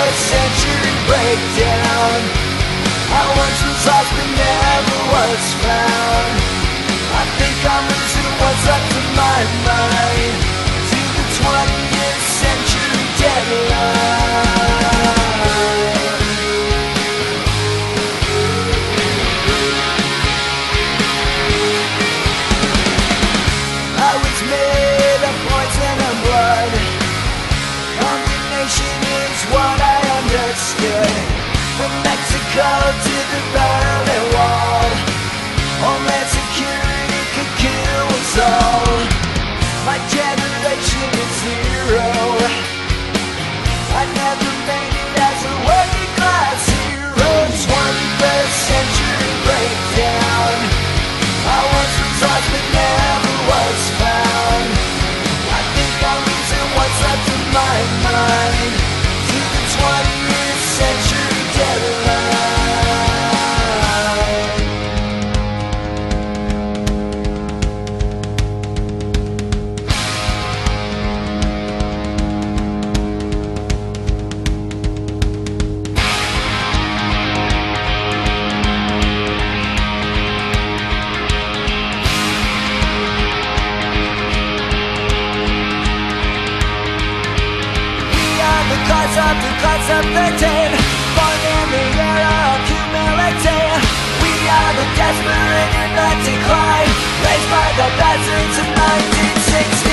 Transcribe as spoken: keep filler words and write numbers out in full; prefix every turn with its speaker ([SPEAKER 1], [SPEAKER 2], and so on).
[SPEAKER 1] century breakdown. I once was lost but never was found. I think I'm losing what's left of my mind to the twentieth century deadline. I was made of poison and blood. Condemnation is what I understood. From Mexico to the Berlin Wall, Homeland Security could kill us all. My generation is zero. I never made it as a working class hero. twenty-first century breakdown. I once was lost but never was found. I think I'm losing what's left of my mind to the twentieth century deadline. Because of the cause of the day, born in the era of humility. We are the desperate in the decline, raised by the peasants of nineteen sixty.